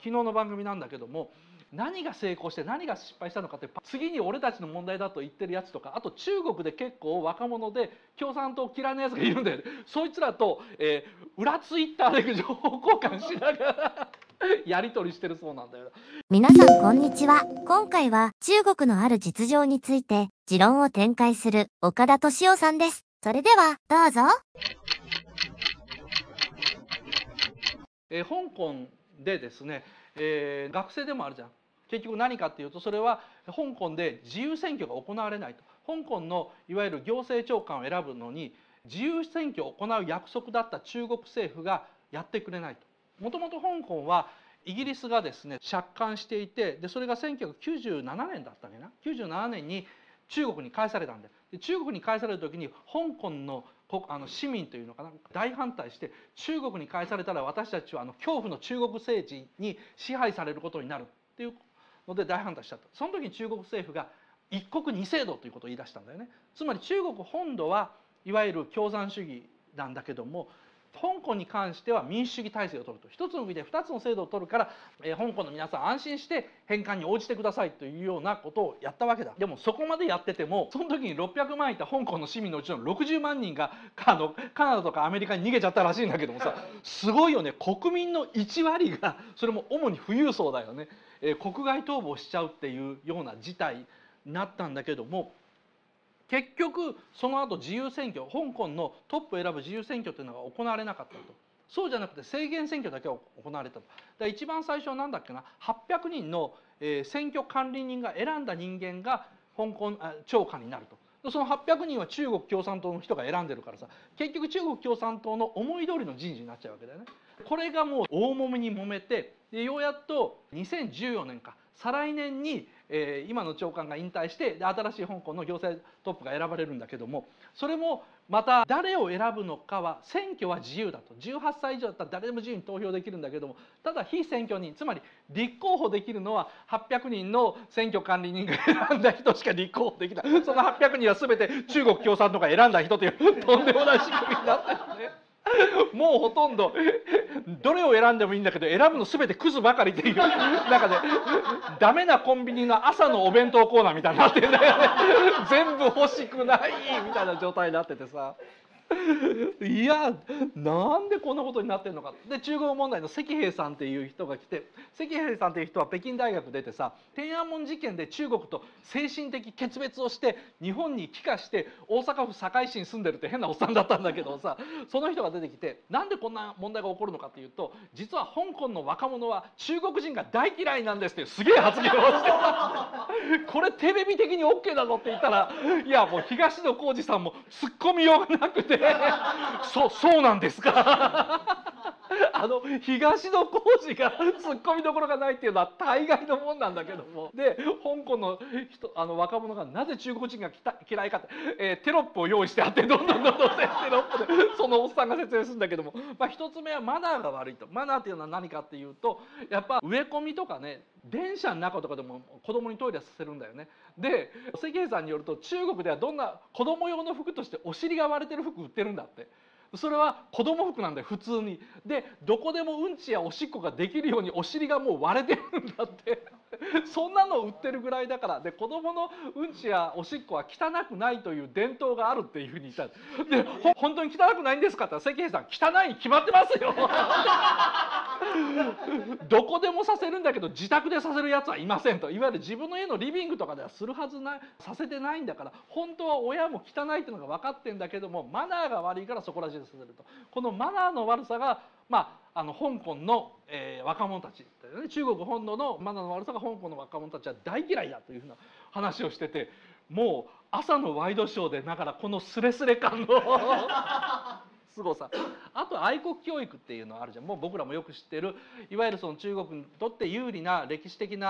昨日の番組なんだけども、何が成功して何が失敗したのかって次に俺たちの問題だと言ってるやつとか、あと中国で結構若者で共産党嫌いなやつがいるんだよね。そいつらと、裏ツイッターで情報交換しながらやり取りしてるそうなんだよ。 皆さんこんにちは。今回は中国のある実情について持論を展開する岡田敏夫さんです。それではどうぞ。 香港でですね、学生でもあるじゃん。結局何かっていうと、それは香港で自由選挙が行われないと。香港のいわゆる行政長官を選ぶのに自由選挙を行う約束だった中国政府がやってくれないと。もともと香港はイギリスがですね借款していて、でそれが1997年だったんだな。97年に中国に返されたんで、中国に返される時に香港の市民というのかな、大反対して、中国に返されたら私たちは恐怖の中国政治に支配されることになるっていうので大反対しちゃった。その時に中国政府が一国二制度ということを言い出したんだよね。つまり中国本土はいわゆる共産主義なんだけども、香港に関しては民主主義体制を取ると。一つの国で二つの制度を取るから、香港の皆さん安心して返還に応じてくださいというようなことをやったわけだ。でもそこまでやってても、その時に600万いた香港の市民のうちの60万人がカナダとかアメリカに逃げちゃったらしいんだけどもさ、すごいよね。国民の1割が、それも主に富裕層だよね、国外逃亡しちゃうっていうような事態になったんだけども、結局その後自由選挙、香港のトップを選ぶ自由選挙というのが行われなかったと。そうじゃなくて制限選挙だけが行われたと。だ一番最初は何だっけな、800人の選挙管理人が選んだ人間が香港長官になると。その800人は中国共産党の人が選んでるからさ、結局中国共産党の思い通りの人事になっちゃうわけだよね。これがもう大揉めに揉めて、でようやっと2014年か再来年に今の長官が引退して、新しい香港の行政トップが選ばれるんだけども、それもまた誰を選ぶのかは、選挙は自由だと。18歳以上だったら誰でも自由に投票できるんだけども、ただ非選挙人、つまり立候補できるのは800人の選挙管理人が選んだ人しか立候補できない。その800人は全て中国共産党が選んだ人というとんでもない仕組みになってるね。もうほとんどどれを選んでもいいんだけど、選ぶの全てクズばかりっていう中で、ダメなコンビニの朝のお弁当コーナーみたいになってんだよね。全部欲しくないみたいな状態になっててさ、いやなんでこんなことになってんのか。で中国問題の石平さんっていう人が来て、石平さんっていう人は北京大学出てさ、天安門事件で中国と精神的決別をして日本に帰化して大阪府堺市に住んでるって変なおっさんだったんだけどさ、その人が出てきて、なんでこんな問題が起こるのかっていうと、実は香港の若者は中国人が大嫌いなんですっていうすげえ発言をしてこれテレビ的に OK だぞって言ったら、いやもう東野幸治さんも突っ込みようがなくてそうなんですか東野幸治が突っ込みどころがないっていうのは大概のもんなんだけども、で香港の若者がなぜ中国人が嫌いかって、テロップを用意してあって、どんどんテロップでそのおっさんが説明するんだけども、一つ目はマナーが悪いと。マナーっていうのは何かっていうと、やっぱ植え込みとかね、電車の中とかでも子供にトイレさせるんだよね。で関平さんによると、中国ではどんな子供用の服としてお尻が割れてる服売ってるんだって。それは子供服なんだよ普通に。でどこでもうんちやおしっこができるようにお尻がもう割れてるんだってそんなの売ってるぐらいだから。で子供のうんちやおしっこは汚くないという伝統があるっていうふうに言った。で本当に汚くないんですかって言ったら、関平さん汚いに決まってますよどこでもさせるんだけど自宅でさせるやつはいませんと。いわゆる自分の家のリビングとかではするはずない、させてないんだから、本当は親も汚いっていうのが分かってんだけども、マナーが悪いからそこら中でさせると。このマナーの悪さが香港の、若者たち、ね、中国本土のマナーの悪さが香港の若者たちは大嫌いだというふうな話をしてて、もう朝のワイドショーでだからこのスレスレ感の凄さ。あと愛国教育っていうのあるじゃん。もう僕らもよく知ってる、いわゆるその中国にとって有利な歴史的な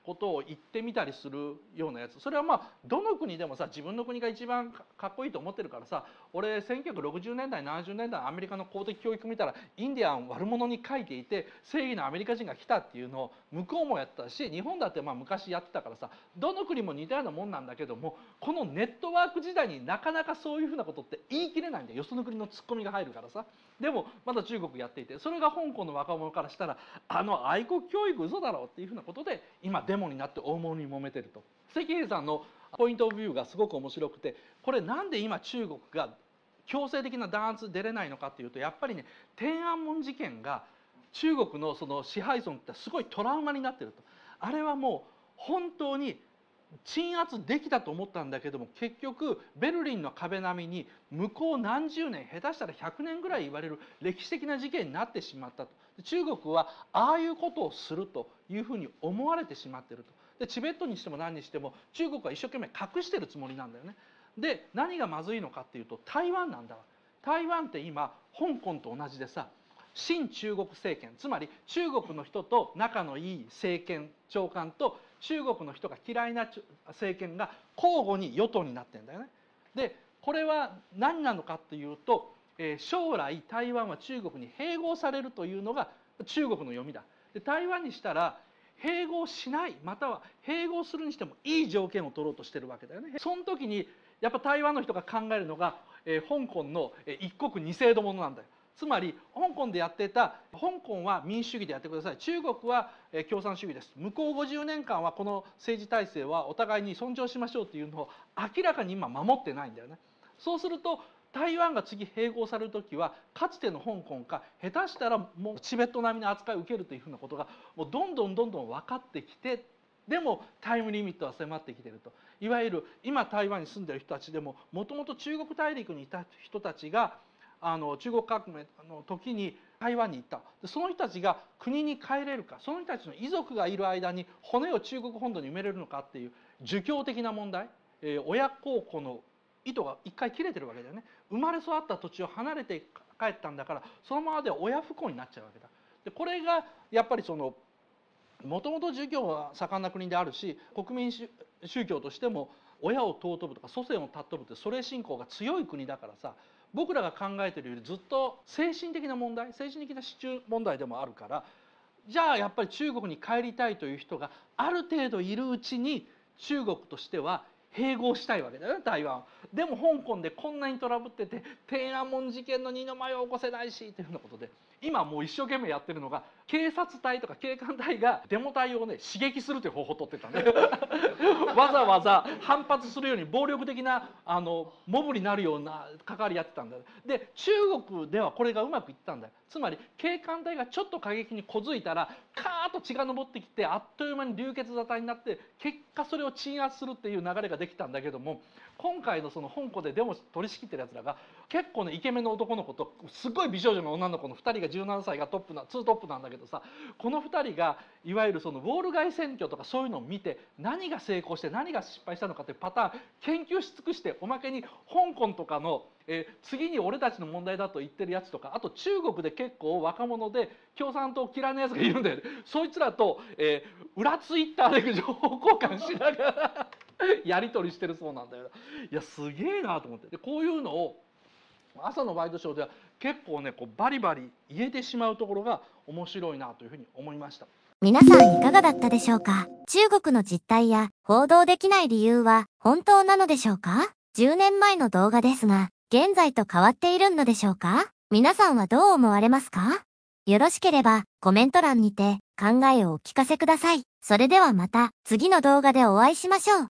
ことを言ってみたりするようなやつ、それはまあどの国でもさ、自分の国が一番かっこいいと思ってるからさ、俺1960年代70年代アメリカの公的教育見たらインディアン悪者に書いていて正義のアメリカ人が来たっていうのを向こうもやってたし、日本だってまあ昔やってたからさ、どの国も似たようなもんなんだけども、このネットワーク時代になかなかそういうふうなことって言い切れないんだよ。よその国のツッコミが入るからさ。でもまだ中国やっていて、それが香港の若者からしたら愛国教育嘘だろうっていうふうなことで今デモになって大物に揉めてると。関平さんのポイントオブビューがすごく面白くて、これなんで今中国が強制的な弾圧出れないのかっていうと、やっぱりね、天安門事件が中国のその支配層ってすごいトラウマになってると。あれはもう本当に鎮圧できたと思ったんだけども、結局ベルリンの壁並みに向こう何十年、下手したら100年ぐらい言われる歴史的な事件になってしまったと。中国はああいうことをするというふうに思われてしまっていると。でチベットにしても何にしても中国は一生懸命隠してるつもりなんだよね。で何がまずいのかっていうと台湾なんだわ。台湾って今香港と同じでさ、親中国政権、つまり中国の人と仲のいい政権長官と中国の人が嫌いな政権が交互に与党になってるんだよね。でこれは何なのかというと、将来台湾は中国に併合されるというのが中国の読みだ。で台湾にしたら併合しない、または併合するにしてもいい条件を取ろうとしてるわけだよね。その時にやっぱ台湾の人が考えるのが、香港の一国二制度ものなんだよ。つまり香港でやってた、香港は民主主義でやってください、中国は共産主義です、向こう50年間はこの政治体制はお互いに尊重しましょうというのを明らかに今守ってないんだよね。そうすると台湾が次併合される時はかつての香港か下手したらもうチベット並みの扱いを受けるというふうなことがもうどんどん分かってきて、でもタイムリミットは迫ってきていると。いわゆる今台湾に住んでいる人たちでももともと中国大陸にいた人たちが中国革命の時に台湾に行った。その人たちが国に帰れるか、その人たちの遺族がいる間に骨を中国本土に埋めれるのかっていう儒教的な問題、親孝行の糸が一回切れてるわけだよね。生まれ育った土地を離れて帰ったんだから、そのままでは親不孝になっちゃうわけだ。でこれがやっぱりそのもともと儒教は盛んな国であるし、国民宗教としても親を尊ぶとか祖先を尊ぶってそれ信仰が強い国だからさ、僕らが考えているよりずっと精神的な問題、精神的な支柱問題でもあるから、じゃあやっぱり中国に帰りたいという人がある程度いるうちに中国としては併合したいわけだよね、台湾。でも香港でこんなにトラブってて天安門事件の二の舞を起こせないしっていうふうなことで、今もう一生懸命やってるのが警察隊とか警官隊がデモ隊をね刺激するという方法を取ってたんでわざわざ反発するように暴力的なモブになるような関わりやってたんだよ。で中国ではこれがうまくいったんだよ。つまり警官隊がちょっと過激に小づいたらカーッと血が上ってきてあっという間に流血沙汰になって、結果それを鎮圧するっていう流れができたんだけども、今回のその香港でデモ取り仕切ってるやつらが結構ねイケメンの男の子とすごい美少女の女の子の2人が17歳がツートップなんだけどさ、この2人がいわゆるそのウォール街選挙とかそういうのを見て何が成功して何が失敗したのかっていうパターン研究し尽くして、おまけに香港とかの次に俺たちの問題だと言ってるやつとか、あと中国で結構若者で共産党嫌いなやつがいるんだよね。そいつらと、裏ツイッターで情報交換しながらやり取りしてるそうなんだよ。いやすげえなと思って。でこういうのを朝のワイドショーでは結構ねこうバリバリ言えてしまうところが面白いなというふうに思いました。 皆さんいかがだったでしょうか？中国の実態や報道できない理由は本当なのでしょうか？10年前の動画ですが、現在と変わっているのでしょうか？皆さんはどう思われますか？よろしければコメント欄にて考えをお聞かせください。それではまた次の動画でお会いしましょう。